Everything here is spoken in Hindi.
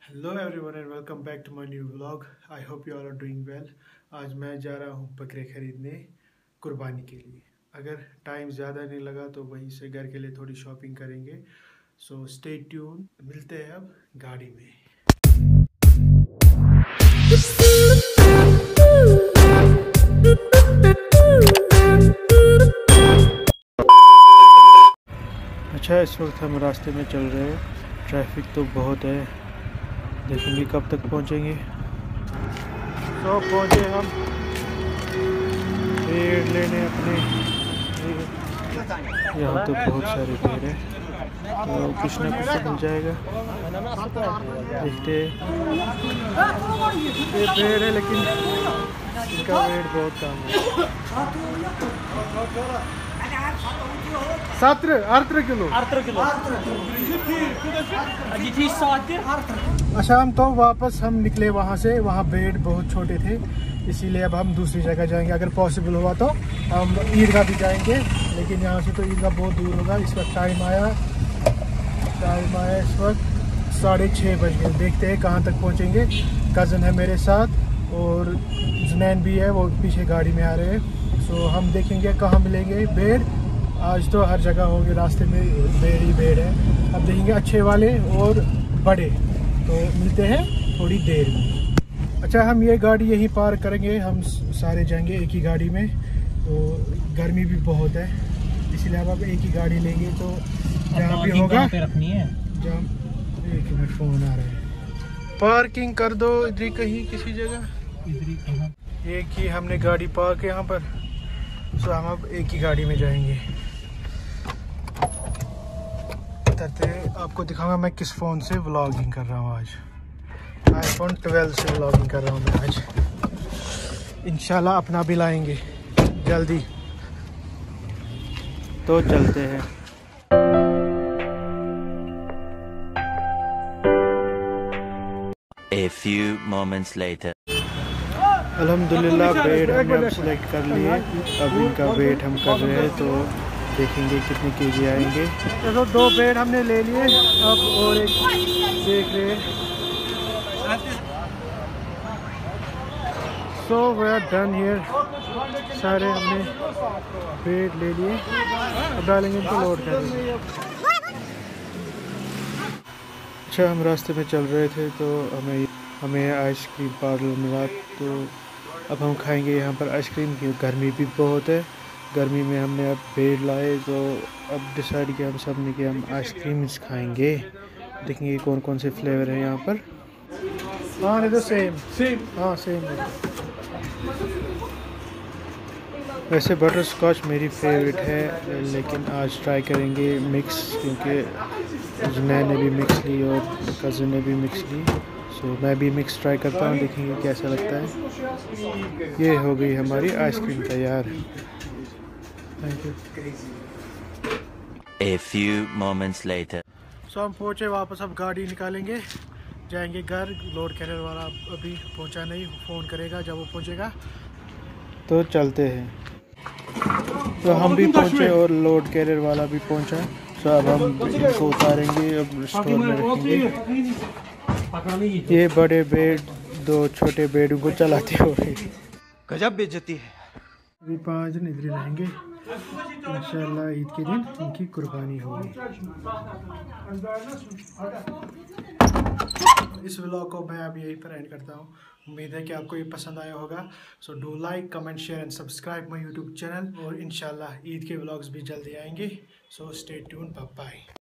Hello everyone and welcome back to my new vlog. I hope you all are doing well. आज मैं जा रहा हूँ बकरे ख़रीदने कुर्बानी के लिए। अगर टाइम ज़्यादा नहीं लगा तो वहीं से घर के लिए थोड़ी शॉपिंग करेंगे। सो स्टे ट्यून, मिलते हैं अब गाड़ी में। अच्छा, इस वक्त हम रास्ते में चल रहे हैं। ट्रैफिक तो बहुत है, देखेंगे कब तक पहुंचेंगे। तो पहुंचे हम पेड़ लेने अपने। यहाँ तो बहुत सारे पेड़ हैं, तो कुछ ना कुछ तो मिल जाएगा। देखते हैं। ये पेड़ है लेकिन इनका वेट बहुत कम है। 18 किलो। अच्छा, हम तो वापस हम निकले वहाँ से। वहाँ बेड बहुत छोटे थे, इसीलिए अब हम दूसरी जगह जाएंगे। अगर पॉसिबल हुआ तो हम ईदगाह भी जाएंगे, लेकिन यहाँ से तो ईदगाह बहुत दूर होगा। इस वक्त टाइम आया इस वक्त 6:30 बज गए। देखते हैं कहाँ तक पहुँचेंगे। कज़न है मेरे साथ और जुनैन भी है, वो पीछे गाड़ी में आ रहे हैं। सो हम देखेंगे कहाँ मिलेंगे बेड। आज तो हर जगह होंगे, रास्ते में बेड ही बेड है। अब देखेंगे अच्छे वाले और बड़े। तो मिलते हैं थोड़ी देर में। अच्छा, हम ये गाड़ी यहीं पार्क करेंगे। हम सारे जाएंगे एक ही गाड़ी में। तो गर्मी भी बहुत है, इसलिए अब एक ही गाड़ी लेंगे। तो जहाँ भी होगा रखनी है। जहाँ एक मिनट, फ़ोन आ रहा है। पार्किंग कर दो इधर कहीं, किसी जगह इधर ही कहाँ। एक ही हमने गाड़ी पार्क यहाँ पर। सो हम अब एक ही गाड़ी में जाएंगे। आपको दिखाऊंगा मैं किस फ़ोन से व्लॉगिंग कर रहा हूँ आज। iPhone 12 से व्लॉगिंग कर रहा हूँ मैं आज। इंशाल्लाह अपना भी लाएंगे जल्दी। तो चलते हैं। A few moments later. अल्हम्दुलिल्लाह बेड हमने अब सिलेक्ट कर लिए। अब इनका वेट हम कर रहे हैं, तो देखेंगे कितने केजी आएंगे। तो 2 बेड हमने ले लिए, अब और एक देख रहे हैं। So we are done here. सारे हमने बेड ले लिए, अब डालेंगे इनको, लोड करेंगे। अच्छा, हम रास्ते में चल रहे थे तो हमें आइसक्रीम पार्लर मिला। तो अब हम खाएंगे यहाँ पर आइसक्रीम, की गर्मी भी बहुत है। गर्मी में हमने अब बेड लाए, तो अब डिसाइड किया हम सब ने कि हम आइसक्रीम्स खाएंगे। देखेंगे कौन कौन से फ्लेवर है यहाँ पर। हाँ, नहीं तो सेम। हाँ, सेम है। वैसे बटर स्कॉच मेरी फेवरेट है, लेकिन आज ट्राई करेंगे मिक्स, क्योंकि जुनैन ने भी मिक्स ली और कज़न ने भी मिक्स ली। सो मैं भी मिक्स ट्राई करता हूँ, देखेंगे कैसा लगता है। ये हो गई हमारी आइसक्रीम तैयार। Thank you. A few moments later. So हम पहुँचे वापस। अब गाड़ी निकालेंगे, जाएंगे घर। लोड कैरियर वाला अभी पहुँचा नहीं, फ़ोन करेगा जब वो पहुँचेगा। तो चलते हैं। तो हम भी पहुँचे और लोड कैरियर वाला भी पहुँचा। तो अब हम इनको उतारेंगे, अब स्टोर में रखेंगे। ये बड़े बेड, 2 छोटे बेड को चलाते हो गजब बेइज्जती है। अभी 5 दिन इधर रहेंगे। इंशाल्लाह ईद के दिन इनकी कुर्बानी होगी। इस व्लॉग को मैं अभी यहीं पर एंड करता हूँ। उम्मीद है कि आपको ये पसंद आया होगा। So do like, comment, share and subscribe my YouTube channel. और इंशाल्लाह ईद के व्लॉग्स भी जल्दी आएंगे। So stay tune, bye bye.